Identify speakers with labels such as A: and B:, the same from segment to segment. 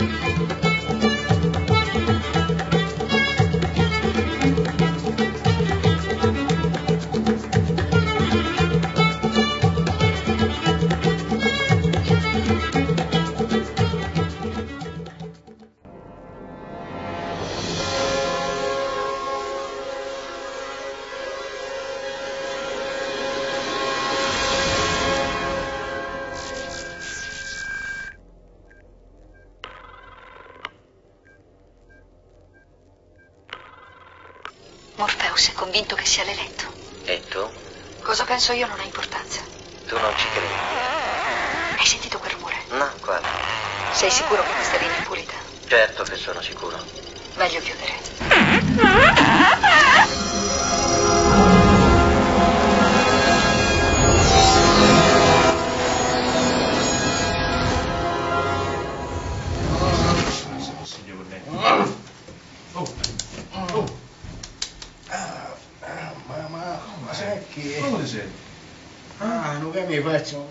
A: Morpheus è convinto che sia l'eletto.
B: E tu?
A: Cosa penso io non ha importanza.
B: Tu non ci credi?
A: Hai sentito quel rumore?
B: No, quale?
A: Sei sicuro che questa linea è pulita?
B: Certo che sono sicuro.
A: Meglio chiudere.
C: Ma sai che...
D: Come ti senti?
C: non che mi faccio...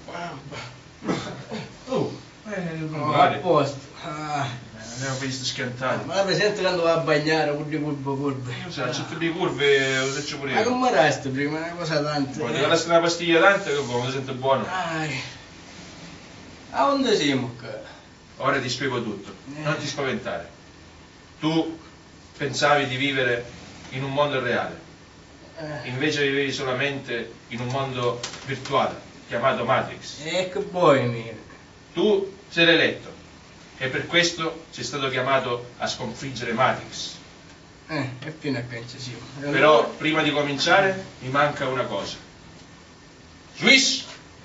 D: A
C: posto.
D: abbiamo visto schiantare.
C: Ma la presente quando va a bagnare, curve.
D: Io so, c'è tutte le curve, lo faccio pure
C: Ma
D: io.
C: come resta prima, una cosa tanta.
D: Poi ti lasci una pastiglia tanta che poi mi sento buono.
C: A dove siamo qua?
D: Ora ti spiego tutto, non ti spaventare. Tu pensavi di vivere in un mondo reale, invece vivevi solamente in un mondo virtuale, chiamato Matrix.
C: E che vuoi, mio?
D: Tu sei l'eletto e per questo sei stato chiamato a sconfiggere Matrix.
C: E fino a che ci siamo.
D: Però prima di cominciare mi manca una cosa. Switch!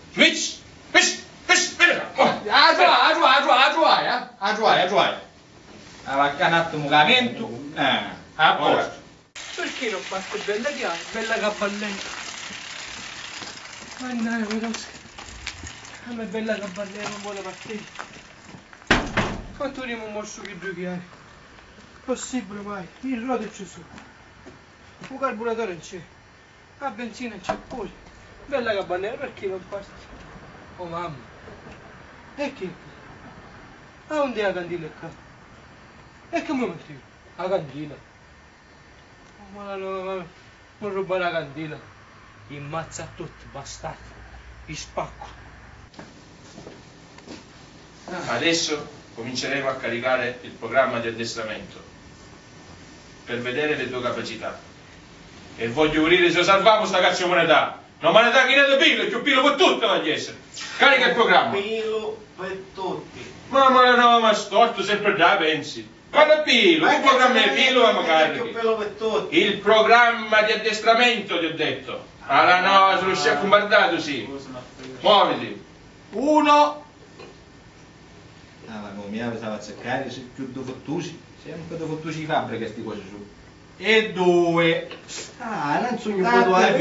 E: Avacca un attimo camento. A posto.
F: Perché non parte bella chiara, bella caballetta? Mannaggia, Pedosca. A me bella caballetta non vuole partire. Quanto abbiamo morso che due chiari? Possibile mai? Il rode c'è su. Un carburatore non c'è. La benzina c'è pure. Bella caballetta, perché non parte? Oh mamma. E che? Ah, dove è la candela qua? E che mi metti? La candela. Ma non rubare la candela. Immazza a tutti, bastardi. Vi spacco.
D: Adesso cominceremo a caricare il programma di addestramento per vedere le tue capacità. E voglio vedere se salviamo sta cazzo di moneta. Non moneta che ne pilo, che pilo per tutte la essere. Carica il programma.
E: Pilo per tutti.
D: Ma storto sempre da pensi. Guarda pilo, il programma è pilo e magari. Il programma di addestramento ti ho detto. Alla no, se lo stai bombardato sì. Muoviti.
E: 1. Ma come mi pensavo a cercare più due fottusi. Sempre due fottusi di fabbrica sti cose su. E 2.
C: Non sono un po'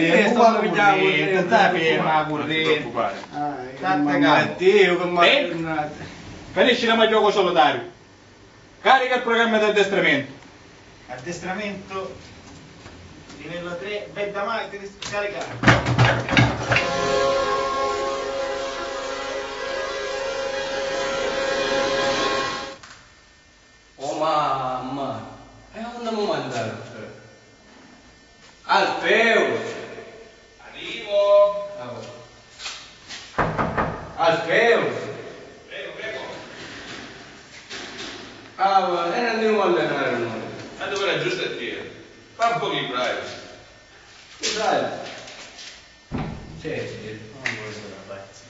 E: Finisci la gioco solo Dario. Carica il programma di addestramento.
G: Addestramento livello 3, bella mai, devi caricare.
C: Oh mamma, e dove mi mandato? Alfeo!
D: Arrivo!
C: Alfeo! E non devo allenare noi.
D: Ma dove era giusto a te? Fa un po' di privacy.
C: Dai. Sì, non volevo la pazza.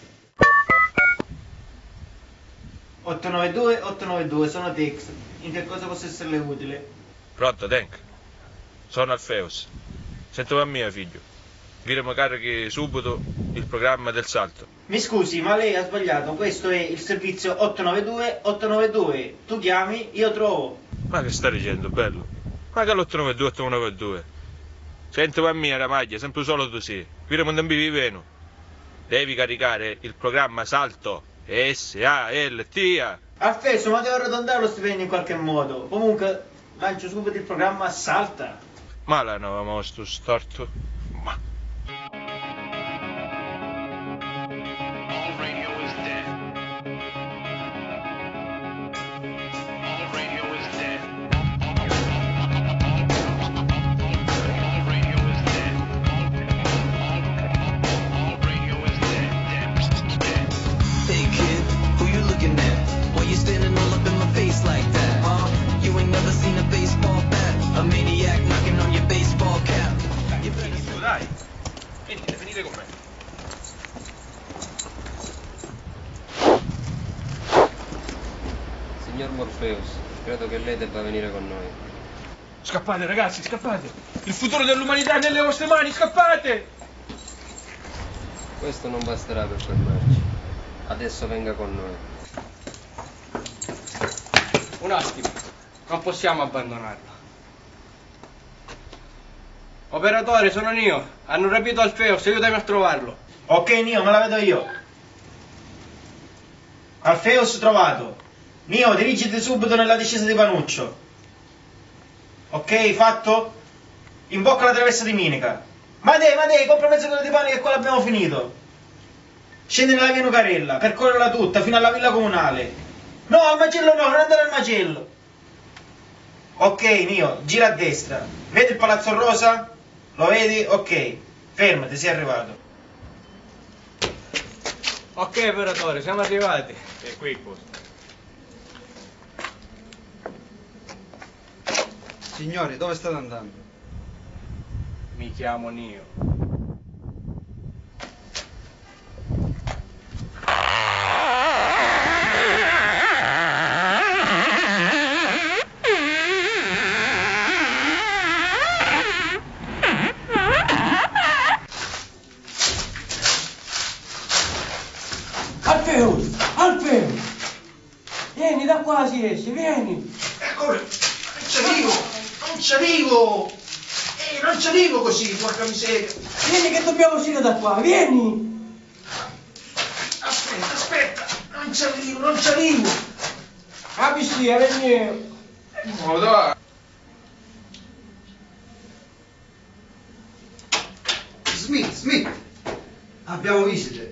G: 892, sono Tex. In che cosa posso esserle utile?
D: Pronto, Tank? Sono Alfeus. Sento a mia figlio. Diremo carichi subito il programma del salto.
G: Mi scusi, ma lei ha sbagliato. Questo è il servizio 892. Tu chiami, io trovo.
D: Ma che sta dicendo, bello? Ma che l'892. Sento a mia la maglia, sempre solo tu sì. Qui non vivi veno. Devi caricare il programma salto. S-A-L-T-A.
G: Alfeso, ma devo arrotondare lo stipendio in qualche modo. Comunque, lancio subito il programma Salta.
D: Ma la nuova mostro storto. Ma.
H: Signor Morpheus, credo che lei debba venire con noi.
F: Scappate ragazzi, scappate! Il futuro dell'umanità è nelle vostre mani, scappate!
H: Questo non basterà per fermarci. Adesso venga con noi.
F: Un attimo, non possiamo abbandonarlo. Operatore, sono Neo. Hanno rapito Alfeus, aiutami a trovarlo.
G: Ok, Neo, me la vedo io. Alfeus trovato. Neo, dirigiti subito nella discesa di Panuccio. Ok, fatto? Imbocca la traversa di Minica. Madei, compra mezzo chilo di pane che qua l'abbiamo finito. Scendi nella via Nucarella, percorrerla tutta fino alla villa comunale. No, al macello no, non andare al macello. Ok, Neo, gira a destra. Vedi il palazzo rosa? Lo vedi? Ok. Fermati, sei arrivato.
F: Ok, operatore, siamo arrivati.
E: E qui il posto.
I: Signore, dove state andando?
F: Mi chiamo Neo. Alfeus! Vieni, da qua si esce, vieni!
E: Ecco, non ci arrivo! Non ci arrivo così, porca miseria!
F: Vieni che dobbiamo uscire da qua, vieni!
E: Aspetta, non ci arrivo!
F: Capisci, vieni!
D: Dove?
I: Smith! Abbiamo visite.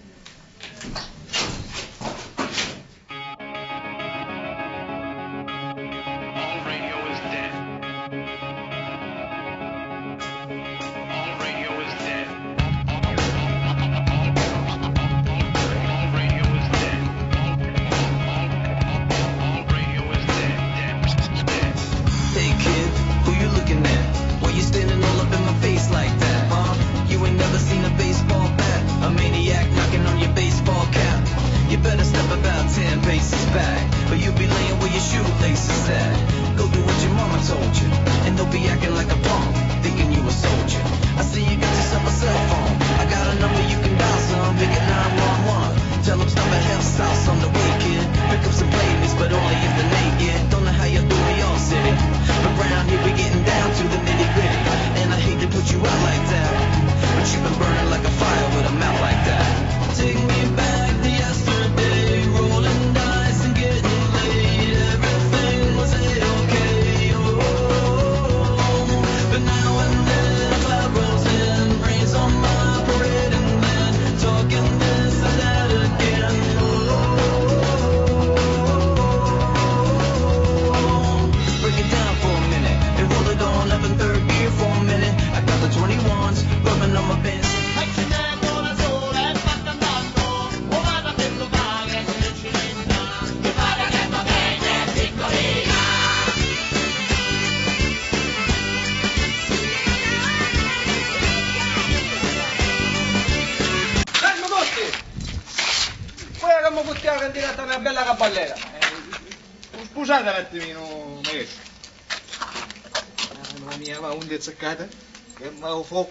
F: Una bella caballera.
E: Scusate un attimino, maestro. Mamma mia, ma unde azzeccata? Che ma fuoco?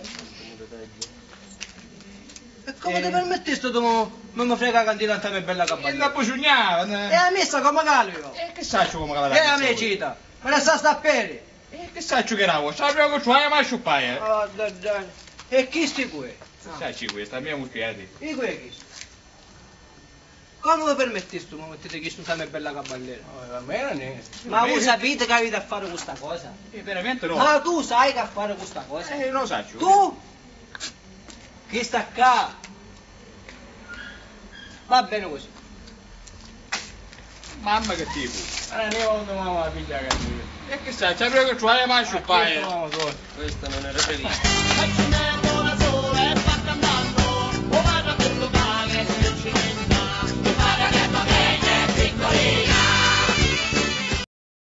F: E come ti permettesti tu non mi frega candidata a bella caballera?
E: La buciugnava.
F: E la messa come calio?
E: E che saccio come la
F: E la mia cita? Me la sa stappere?
E: E che saccio che era? Sapevo che tu hai mai sciuppaia.
F: Oh, dai. E chi sti qui?
E: Sacci questa, mia mucchiati.
F: E qui è chi? Come lo permettesti tu, mi mettete che tu sei bella caballera? Ma voi sapete che avete a fare questa cosa?
E: Veramente no.
F: Ma tu sai che a fare questa cosa?
E: Lo saccio.
F: Tu? Chi sta qua? Va bene così.
E: Mamma che tipo.
F: Andiamo quando mamma figlia che
E: E che sai, sapevo che tu hai mai sciuppaia.
H: Questa non era felice.